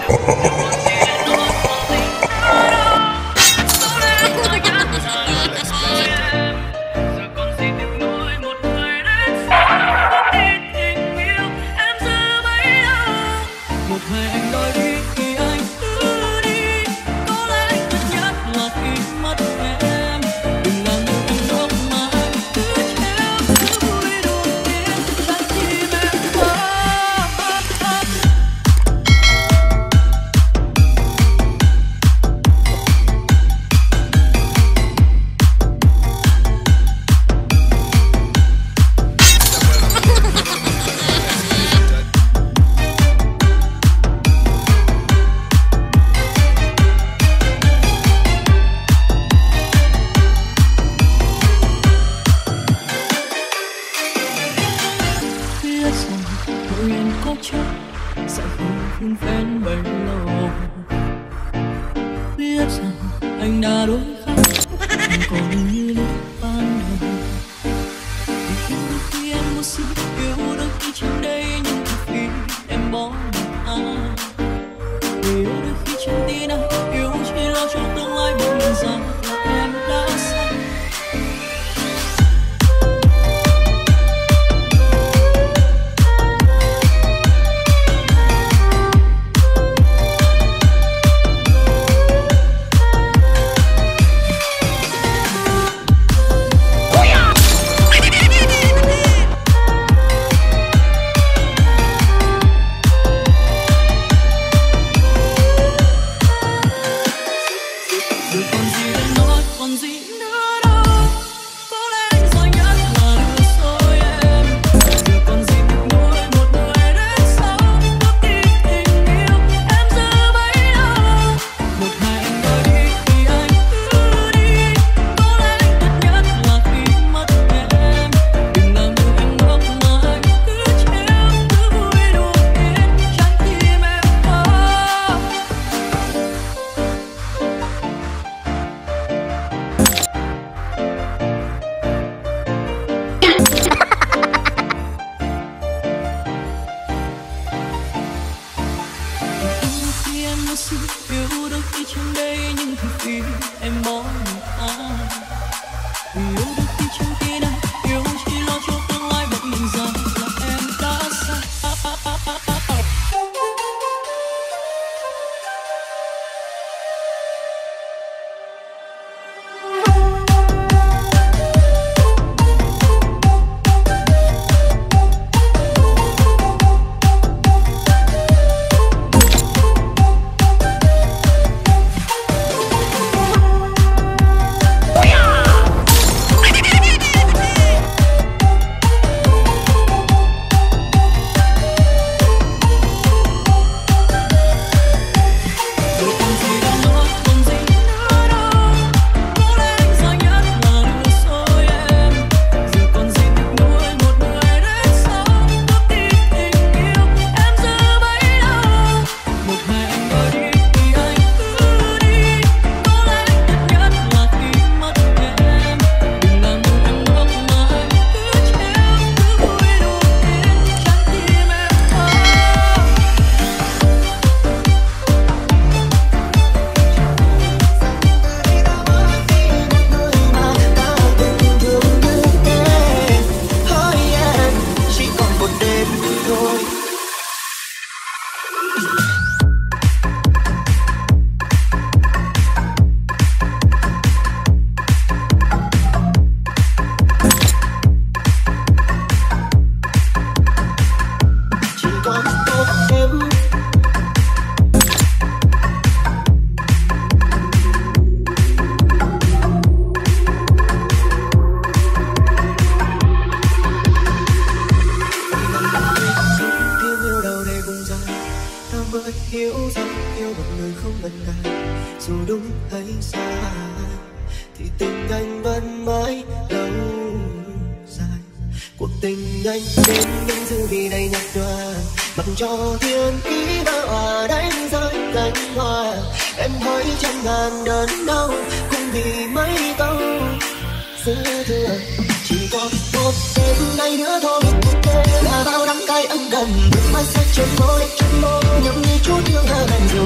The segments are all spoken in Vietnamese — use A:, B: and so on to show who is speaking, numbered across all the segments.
A: Hãy subscribe cho kênh Ghiền Mì Gõ để không bỏ lỡ những video hấp dẫn.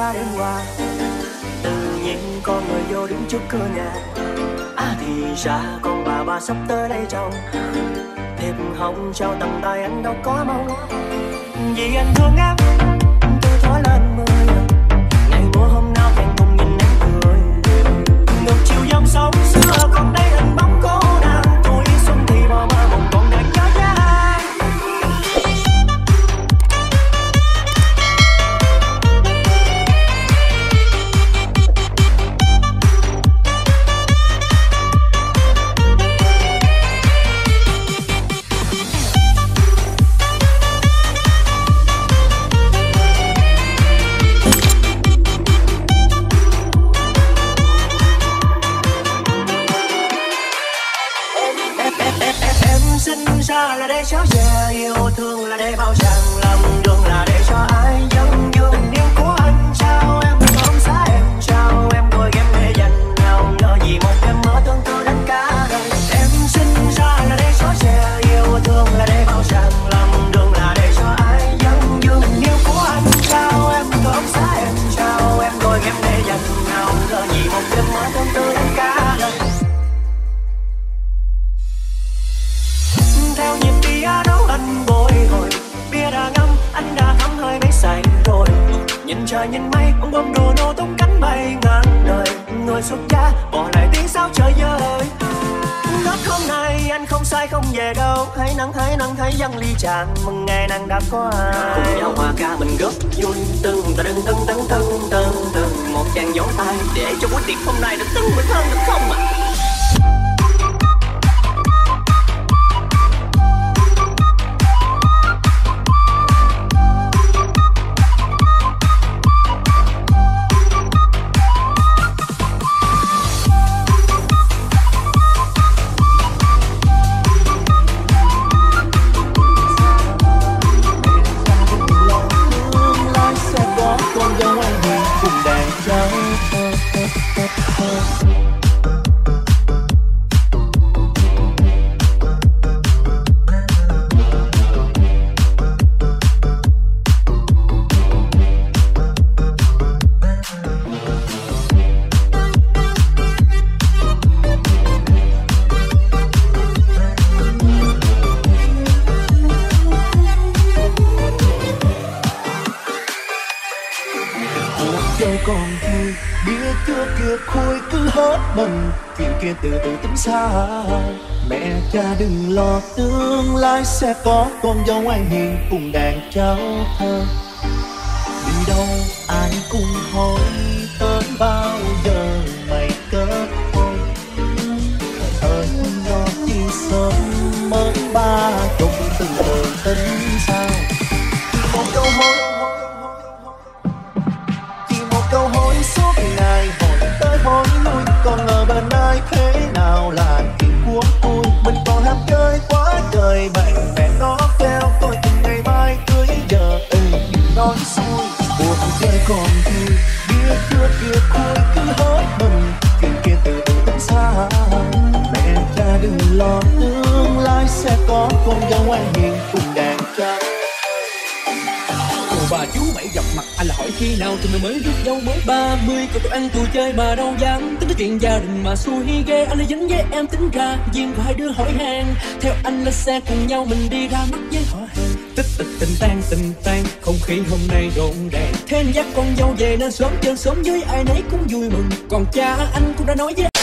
A: qua đêm qua. Tự nhiên con người vô đứng trước cửa nhà. Thì ra con bà sắp tới đây chồng. Thiệp hồng trao tầm tay anh đâu có mong. Vì anh thương em từ thói lên mười. Ngày mùa hôm nào càng cùng nhìn em cười. Ngược chiều dòng sông xưa còn đây hình bóng cô nàng. Tuổi xuân thì bỏ mơ mộng còn đang nhớ nhang. Là để cho về yêu thương là để bao rằng lòng đường là để cho ai dân dương tình yêu của anh trao em ôm giá em trao em đôi em để dành nào ngờ gì một em mơ tương tư đến cả đời em sinh ra là để cho về yêu thương là để bao rằng lòng đường là để cho ai dân dương tình yêu của anh trao em ôm giá em trao em đôi em để dành nào ngờ gì một em mơ tương tư đến cả đời. Theo nhịp piano anh bồi hồi bia đã ngâm anh đã thấm hơi mấy say rồi nhìn trời nhìn mây ông bom đồ nô tung cánh bay ngang đời người xuất gia bỏ lại tiếng sao trời vơi đất hôm nay anh không sai không về đâu hãy nắng thấy dân ly tràn mừng ngày nàng đã có ai cùng nhau hòa ca mình góp vui từng một chàng vỗ tay để cho buổi tiệc hôm nay được tưng bừng hơn được không ạ?
B: Từ từ tính xa mẹ cha đừng lo tương lai sẽ có con dâu ngoan hiền cùng đàn cháu thơ đi đâu ai cũng hỏi tới bao giờ mày kết hôn thời đó chỉ sớm mới ba chục từ từ tính sao một câu hỏi chỉ một câu hỏi suốt ngày hỏi tới hỏi lui còn ở bên ai thế nào là chuyện của tôi mình còn ham chơi quá trời bạn bè nó theo tôi từng ngày mai cưới giờ nói xui cuộc chơi còn vui biết trước kia cuối cứ hết mình chuyện kia từ từ tính xa mẹ cha đừng lo tương lai sẽ có con dâu ngoan hiền cùng đàn cháu.
C: Bà chú mày gặp mặt anh là hỏi khi nào thì mình mới rước dâu mới 30 còn tụi ăn tụi chơi mà đâu dám tính tới chuyện gia đình mà xui ghê anh là dính với em tính ra duyên của hai đứa hỏi hàng theo anh lên xe cùng nhau mình đi ra mắt với họ hàng tích tình tan không khí hôm nay rộn ràng thế anh dắt con dâu về nên sớm chơi sớm với ai nấy cũng vui mừng còn cha anh cũng đã nói với